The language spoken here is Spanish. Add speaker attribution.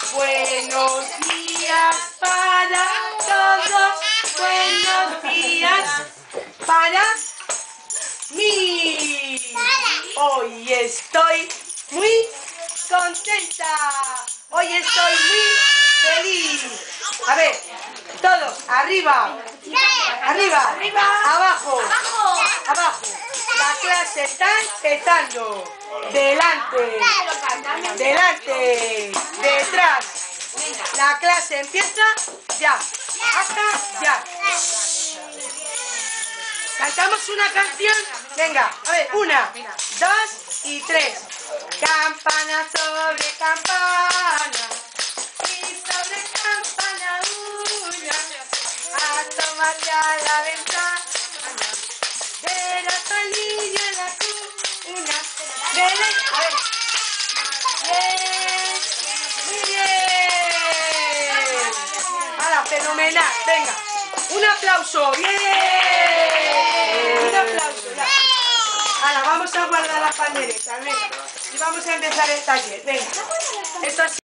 Speaker 1: Buenos días para todos. Buenos días para mí. Hoy estoy muy contenta. Hoy estoy muy feliz. A ver, todos, arriba. Arriba, abajo, abajo. La clase está empezando. Delante, delante, detrás. La clase empieza ya. Hasta ya. ¿Cantamos una canción? Venga, a ver, 1, 2 y 3. Campana sobre campana y sobre campana una. Asómate a la ventana, verás al niño en la cuna. A ver. Bien, muy bien. Ahora, fenomenal. Venga, un aplauso. Bien. Un aplauso, ya. Ahora, vamos a guardar las panderetas, venga. Y vamos a empezar el taller. Venga. Esto